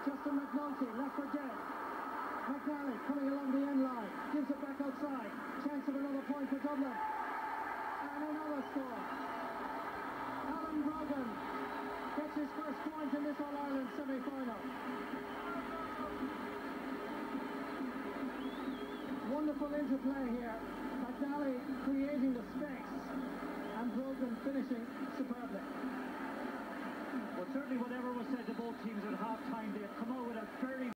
Justin McNulty, left for dead. McNally coming along the end line, gives it back outside. Chance of another point for Dublin. And another score. Alan Brogan gets his first point in this All-Ireland semi-final. Wonderful interplay here. McNally creating the space.